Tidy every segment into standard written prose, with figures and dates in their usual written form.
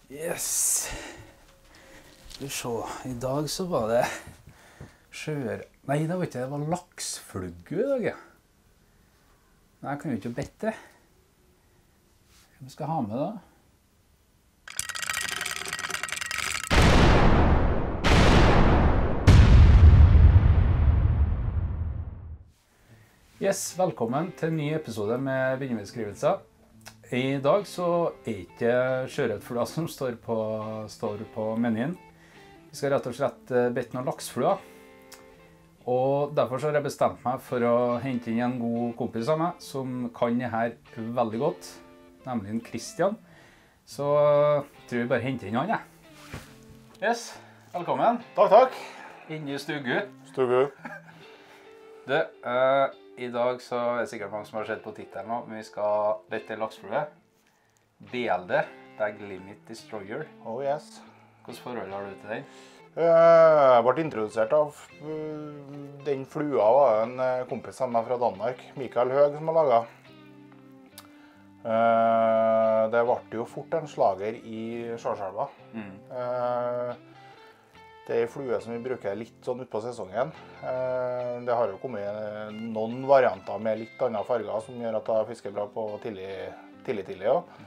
Yes. Skal vi se. I dag så var det Nei, det var ikke det. Det var laksflugge i dag, ja. Nei, jeg kan jo ikke bette. Hva skal jeg ha med da? Yes, velkommen til en ny episode med begynnerbeskrivelser. I dag så er ikke sjøørretflua som står på menyen. Vi skal rett og slett bette noen laksfluer. Og derfor så har jeg bestemt meg for å hente inn en god kompis av meg som kan det her veldig godt, nemlig Christian. Så tror vi bare henter inn han, ja. Yes, velkommen. Takk, takk. Inne i stugu. Stugu. Du, i dag så er det sikkert mange som har sett på tittelen nå, men vi skal bette laksflue. BLD, Bag Limit Destroyer. Oh yes. Hvilket forhold har du til den? Jeg ble introdusert av den flua var en kompis av meg fra Danmark, Mikael Høg, som har laget. Det ble jo fort en slager i Skjærselva. Det er en flue som vi bruker litt sånn ut på sesongen. Det har jo kommet noen varianter med litt andre farger som gjør at jeg fisker bra på tidlig også.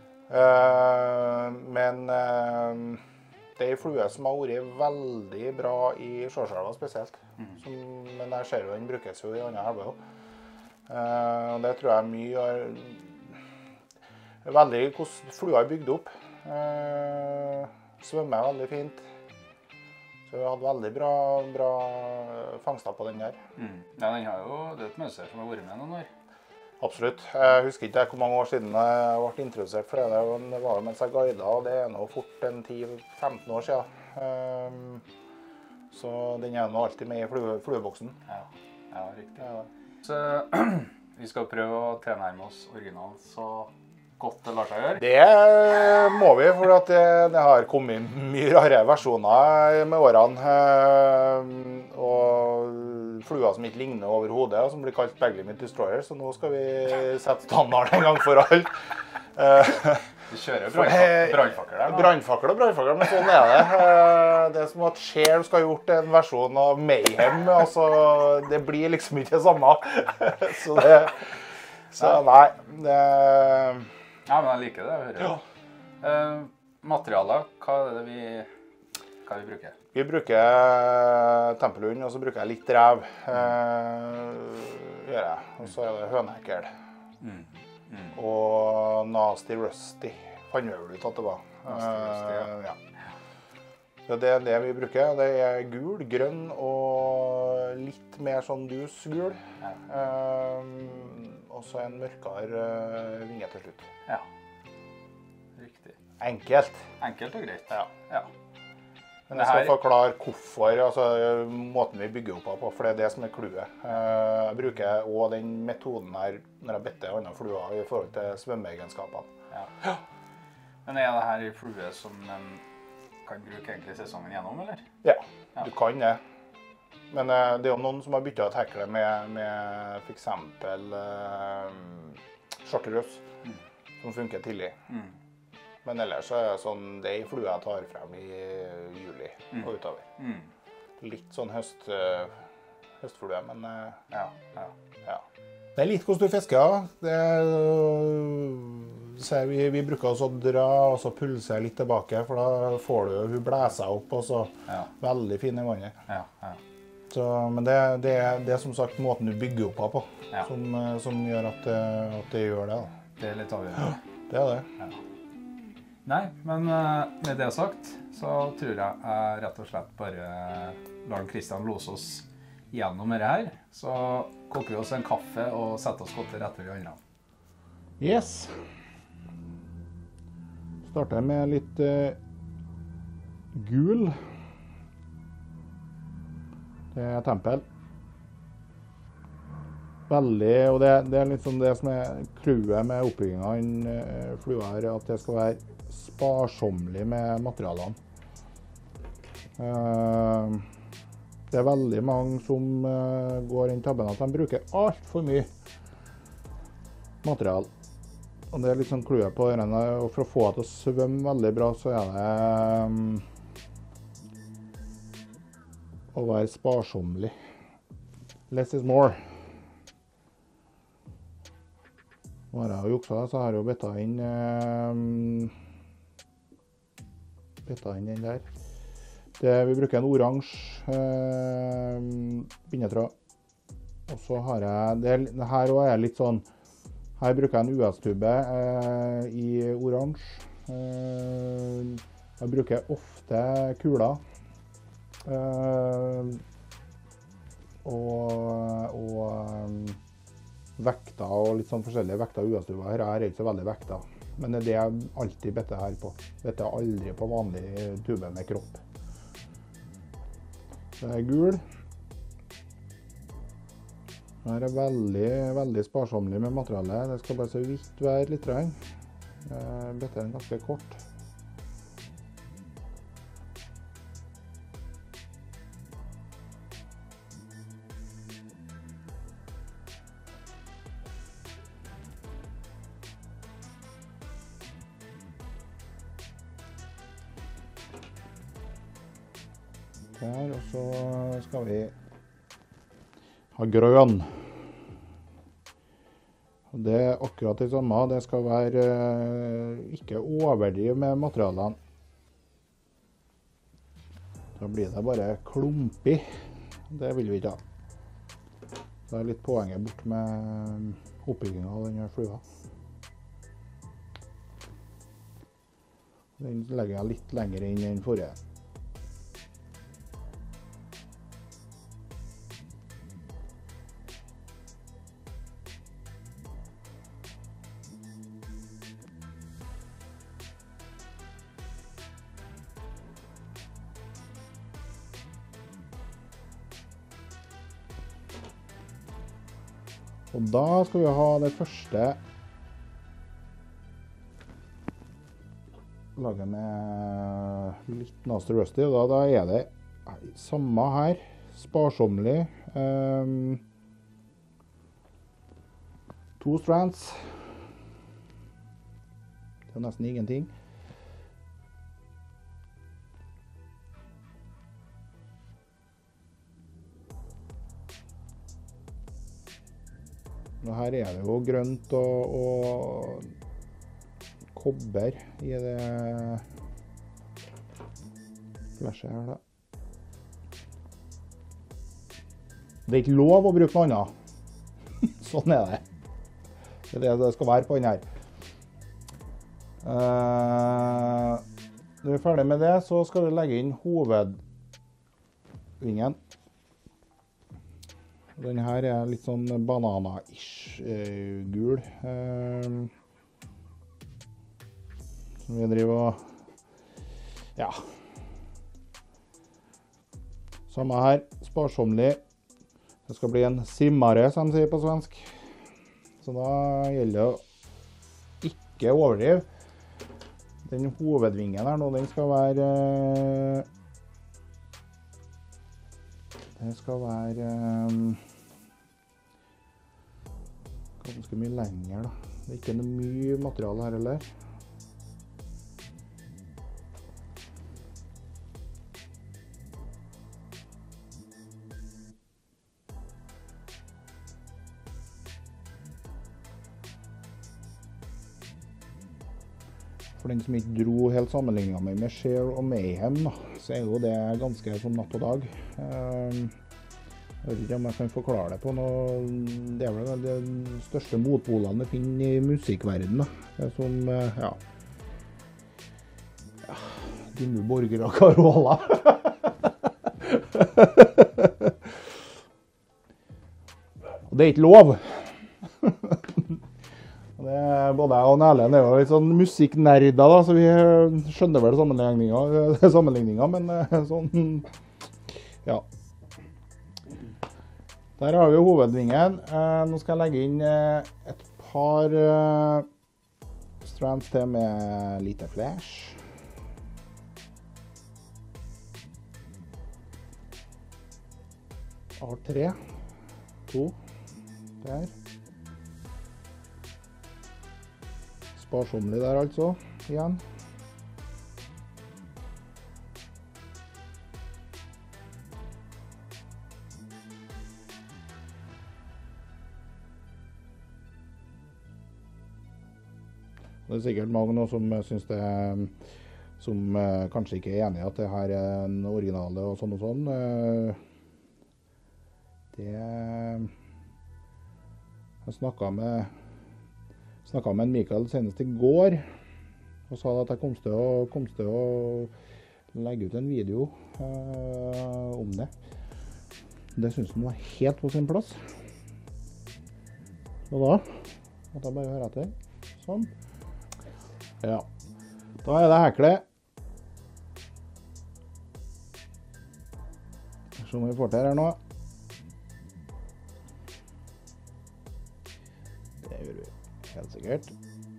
Men det er en flue som har vært veldig bra i Skjærselva spesielt. Men jeg ser jo den brukes jo i andre elver også. Det tror jeg mye er veldig hvordan flua er bygd opp. Svømmer veldig fint. Så vi hadde veldig bra fangster på den der. Ja, den har jo, det er et mønster som har vært med noen år. Absolutt. Jeg husker ikke hvor mange år siden jeg ble introdusert for det. Det var jo mens jeg guidet, og det er nå fort en 10-15 år siden. Så den er nå alltid med i flueboksen. Ja, riktig. Ja. Så vi skal prøve å tilnærme oss originalen så godt det lar seg gjøre. Det må vi, for at det har kommet mye rare versjoner med årene. Og fluer som ikke ligner overhodet, og som blir kalt Bag Limit Destroyer, så nå skal vi sette standard en gang for alt. Vi kjører brannfakkel der. Brannfakkel, men sånn er det. Det er som at Share skal ha gjort en versjon av Mayhem, altså det blir liksom ikke det samme. Så nei, Ja, men jeg liker det, jeg hører. Ja. Materialer, hva er det vi bruker? Vi bruker tempelhund, og så bruker jeg litt rev. Gjør jeg. Og så er det hønehekkel. Og Nasty Rusty. Fant vi vel ut at det var. Ja. Det er det vi bruker. Det er gul, grønn og litt mer sånn dus gul. Og så en mørkere vinge til slutt. Ja, riktig. Enkelt. Enkelt og greit. Ja. Men jeg skal forklare hvorfor, altså måten vi bygger opp på, for det er det som er clouet. Jeg bruker også den metoden her når jeg better andre fluer i forhold til svømmeegenskapene. Ja. Men er det her en flue som en kan bruke egentlig sesongen gjennom, eller? Ja, du kan det. Men det er jo noen som har byttet et hekle med for eksempel charterøs, som funker tidlig. Men ellers er det sånn, det er en flue jeg tar frem i juli og utover. Litt sånn høstflue, men ja. Det er litt hvordan du fisker. Vi bruker også å dra og så pulsere litt tilbake, for da får du hun blæser opp og så veldig fin i vannet. Så, men det er som sagt måten du bygger opp på, som gjør at det gjør det. Da. Det er litt avgjørende. Det er det. Ja. Nei, men med det sagt, så tror jeg rett og slett bare lar Christian lose oss gjennom dette her. Så koker vi oss en kaffe og setter oss godt til rette ved andre. Yes. Starter med litt gul. Det er tempel. Veldig, og det er litt sånn det som er clouet med oppbyggingen av en flua her, at det skal være sparsommelig med materialene. Det er veldig mange som går inn i tabben at de bruker alt for mye material. Og det litt sånn clouet på denne, og for å få det til å svømme veldig bra, så det å være sparsomlig. Less is more. Nå har jeg juksa, så har jeg jo byttet inn den der. Vi bruker en oransje bindetråd. Og så har jeg, det her også er litt sånn, her bruker jeg en US-tube i oransje. Jeg bruker ofte kuler. Og vekter og litt sånn forskjellige vekter US-tuber. Her er ikke så veldig vekter. Men det er det jeg alltid better her på. Dette er aldri på vanlig tube med kropp. Det er gul. Her er veldig sparsomlig med materialet. Det skal bare så vidt være litt rann. Dette er ganske kort. Der, og så skal vi ha grønn. Det er akkurat det samme. Det skal være ikke overdrive med materialene. Da blir det bare klumpig. Det vil vi ikke ha. Det er litt poenget bort med oppbyggingen av denne flua. Den legger jeg litt lenger inn enn forrige. Og da skal vi ha det første laget med litt Nasty Rusty, og da er det samme her, sparsomlig. 2 strands. Det er nesten ingenting. Og her er det jo grønt og kobber i det flashet her da. Det er ikke lov å bruke noe annet. Sånn er det. Det er det det skal være på den her. Når vi er ferdig med det, så skal vi legge inn hovedvingen. Den her er litt sånn banana-ish gul. Som vi driver og... Ja. Samme her, sparsomlig. Det skal bli en simmare, som de sier på svensk. Så da gjelder det å ikke overdrive. Den hovedvingen her nå, den skal være... Det skal være ganske mye lenger da. Det er ikke noe mye materiale her heller. For den som ikke dro helt sammenlignet med Share og Mayhem da, så er jo det ganske som natt og dag. Jeg vet ikke om jeg kan forklare det på noe. Det er vel de største motpolene jeg finner i musikkverdenen da. Det er som, ja, Dimmu Borgir og Carola. Og det er ikke lov. Både jeg og Erlend er jo litt sånn musikknerder da, så vi skjønner vel sammenligninger, men sånn, ja. Der har vi hovedvingen. Nå skal jeg legge inn et par strands til med lite flash. Jeg har 3, 2, der. Sparsommelig der altså, igjen. Det er sikkert mange nå som synes det som kanskje ikke er enig i at det her er en originale og sånn og sånn. Jeg snakket med en Mikael senest i går og sa at jeg kom til å legge ut en video om det. Det synes han var helt på sin plass. Og da måtte jeg bare høre etter. Sånn. Ja, da er det heklet. Se om vi får til her nå. Det gjør vi helt sikkert.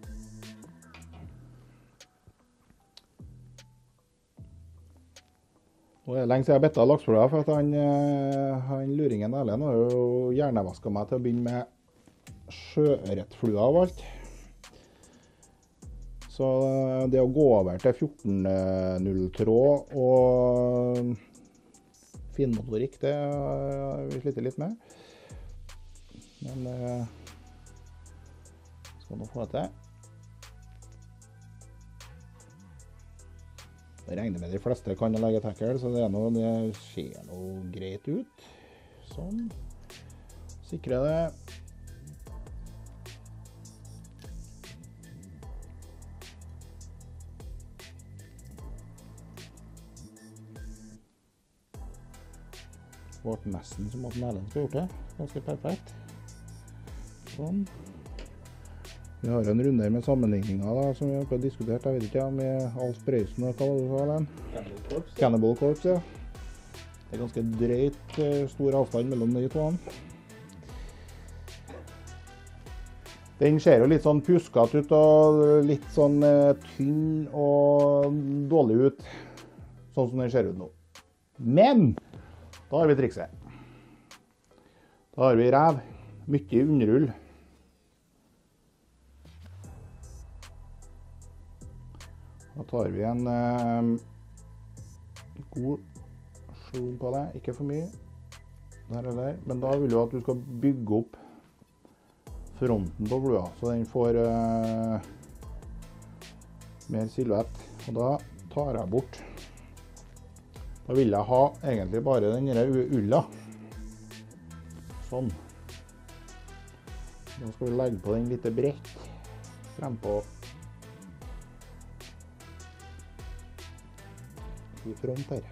Nå er det lenge siden jeg bettet lakseflua, for at han luringen Erlend har jo hjernevasket meg til å begynne med sjøørretflua av alt. Så det å gå over til 14-0-tråd og finmotorikk, det har vi slitt litt med. Men skal nå få det til. Jeg regner med de fleste kan legge tackle, så det ser noe greit ut. Sånn. Sikre det. Det ble nesten som at Erlend skulle gjort det. Ganske perfekt. Sånn. Vi har en runde med sammenligninger da, som vi har diskutert. Jeg vet ikke om Alf Prøysen og hva du sa, Erlend? Cannibal Corpse, ja. Det er ganske drøyt stor avstand mellom de to. Den ser jo litt sånn pusket ut og litt sånn tynn og dårlig ut. Sånn som den ser ut nå. Men da har vi trikset. Da har vi rev, mye underrull. Da tar vi en god skjul på det, ikke for mye. Der eller der. Men da vil du at du skal bygge opp fronten på flua, så den får mer silhuett. Og da tar jeg bort. Da vil jeg ha egentlig bare denne ulla. Sånn. Nå skal vi legge på den litt brett frempå i front her.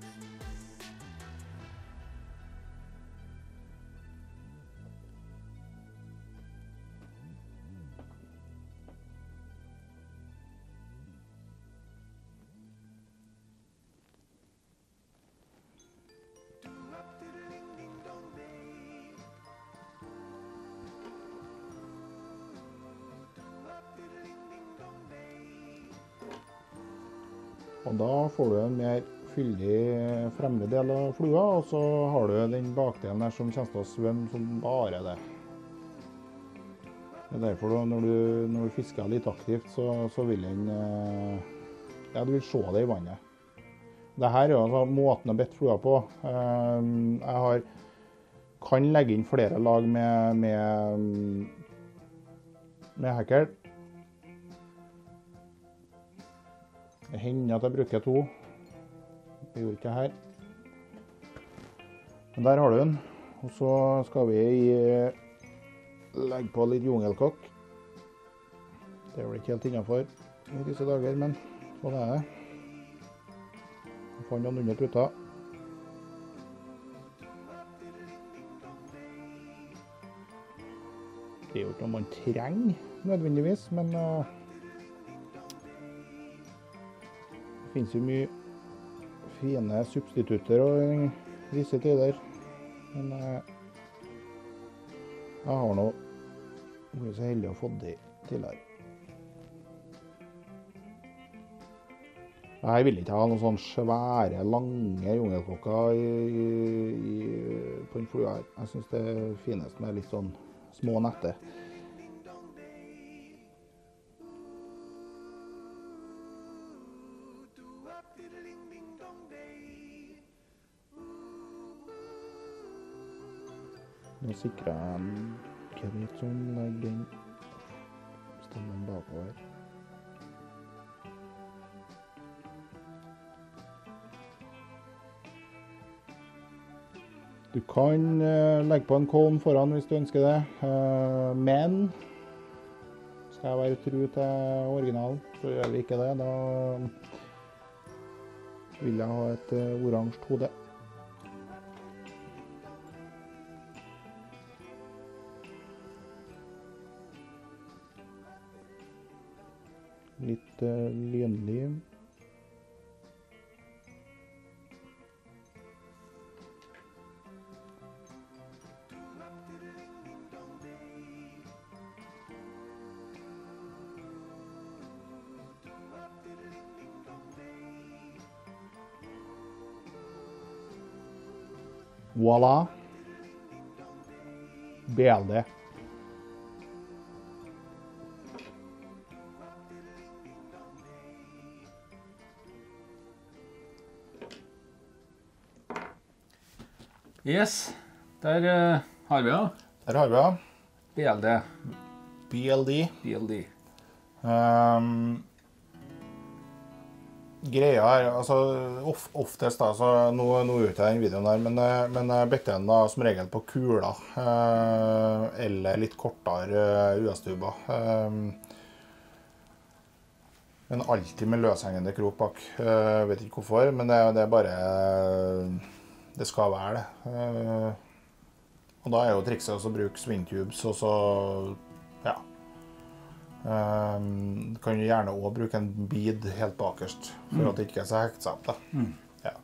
Og da får du en mer fyldig fremre del av flua, og så har du den bakdelen der som kommer til å svømme som bare det. Det er derfor når du fisker litt aktivt, så vil den, ja, du vil se det i vannet. Dette er jo altså måten å bette flua på. Jeg kan legge inn flere lag med hekkel. Det hender at jeg bruker 2. Det gjorde ikke jeg her. Men der har du den. Og så skal vi legge på litt jungelkokk. Det er vel ikke helt innenfor i disse dager, men sånn er det. Jeg fant den under puta. Det er jo ikke noe man trenger nødvendigvis, men det finnes jo mye fine substitutter i disse tider, men jeg har nå vært så heldig å få det tidligere. Jeg vil ikke ha noen sånne svære, lange jungelkokker på en flua her. Jeg synes det er finest med litt sånn små netter. Nå sikrer jeg en greit sånn, legger den stemmen bakover. Du kan legge på en kolm foran hvis du ønsker det, men skal jeg være tro til originalen, så gjør vi ikke det. Da vil jeg ha et oransje hode. Litt lynliv. Voilà. BLD. Yes, der har vi det. Der har vi det. BLD. BLD. BLD. Greia her, altså oftest da, så nå gjør jeg den videoen der, men jeg bekker den da som regel på kula, eller litt kortere US-tuber. Men alltid med løshengende krok bak. Jeg vet ikke hvorfor, men det er bare, det skal være det. Og da er jo trikset å bruke swing tubes, og så, ja. Du kan jo gjerne også bruke en bead helt bakerst, for at det ikke er så hekt seg opp da. Ja.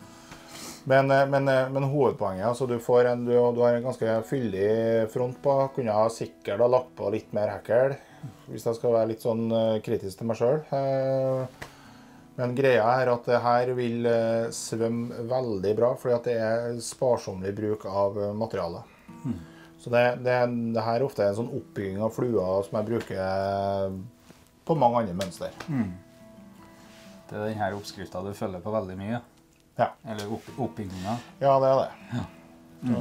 Men hovedpoenget, altså du har en ganske fyldig front på, kunne ha sikkert ha lagt på litt mer hekkel, hvis jeg skal være litt sånn kritisk til meg selv. Men greia er at det her vil svømme veldig bra, fordi at det er sparsomlig bruk av materialet. Så det her er ofte en sånn oppbygging av fluer som jeg bruker på mange andre mønster. Det er denne oppskriften du følger på veldig mye? Ja. Eller oppbyggingen? Ja, det er det. Ja.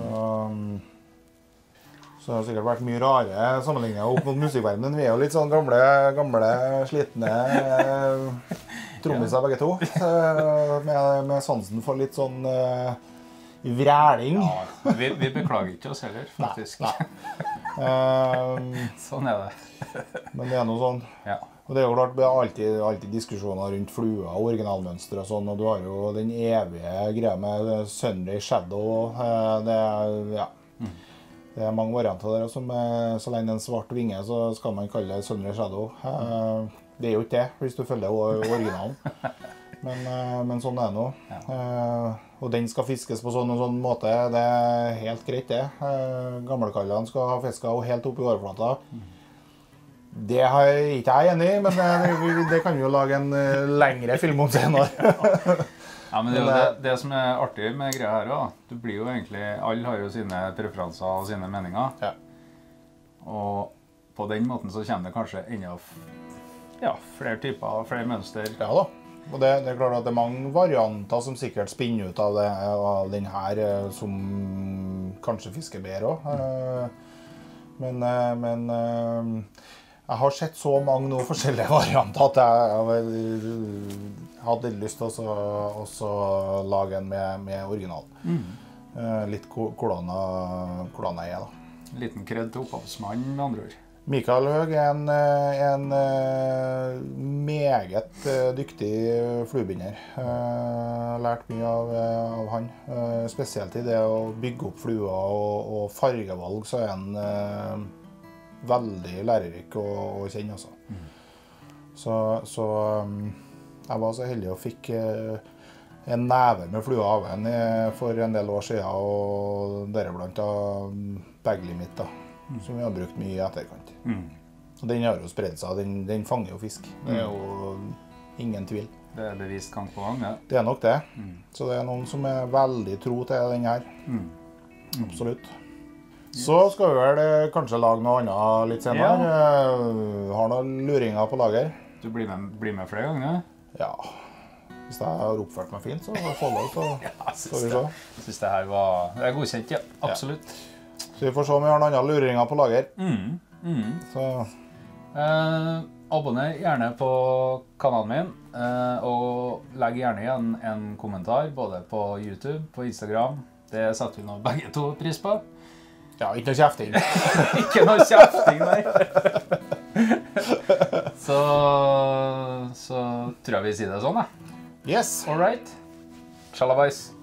Så det har sikkert vært mye rare sammenligninger opp mot musikkverdenen. Vi er jo litt sånn gamle slitne trommiser begge to, med sansen for litt sånn vræling. Ja, vi beklager ikke oss heller, faktisk. Nei. Sånn er det. Men det er noe sånn. Ja. Og det er jo klart, det er alltid diskusjoner rundt flua og originalmønstre og sånn, og du har jo den evige greia med Sunday Shadow. Det er mange varianter der, som så lenge det er en svart vinge, så skal man kalle det Sunday Shadow. Det er jo ikke det, hvis du følger originalen. Men sånn er det nå. Ja. Og den skal fiskes på sånn og sånn måte, det er helt greit det. Gammelkallene skal ha fisket helt opp i overflata. Det er ikke jeg enig i, men det kan vi jo lage en lengre film om senere. Ja, men det er jo det som er artig med greia her også. Du blir jo egentlig, alle har jo sine preferanser og sine meninger. Ja. Og på den måten så kommer det kanskje enda flere typer, flere mønster. Ja da. Og det er klart at det er mange varianter som sikkert spinner ut av den her, som kanskje fisker bedre også. Men jeg har sett så mange noen forskjellige varianter at jeg hadde lyst til å lage en med original. Litt hvordan jeg er da. Liten kred til opphavsmannen med andre ord. Mikael Høeg er en meget dyktig fluebinder. Jeg har lært mye av han. Spesielt i det å bygge opp fluer og fargevalg, så er han veldig lærerik å kjenne. Altså. Så jeg var så heldig og fikk en neve med fluer av en for en del år siden, og deriblant av Baglimit da. Som vi har brukt mye i etterkant. Og den har jo spredd seg, den fanger jo fisk. Det er jo ingen tvil. Det er bevist gang på gang, ja. Det er nok det. Så det er noen som er veldig tro til den her. Absolutt. Så skal vi vel kanskje lage noe annet litt senere. Har noen luringer på lager. Du blir med flere ganger? Ja. Hvis jeg har oppført meg fint, så får vi se. Jeg synes det her var godkjent, ja. Absolutt. Så vi får se om vi har noen andre luringer på lager. Så... Abonner gjerne på kanalen min, og legg gjerne igjen en kommentar, både på YouTube, på Instagram. Det setter vi nå begge to pris på. Ja, ikke noe kjefting. Ikke noe kjefting, nei. Så tror jeg vi sier det sånn, da. Yes. All right. Shalabais.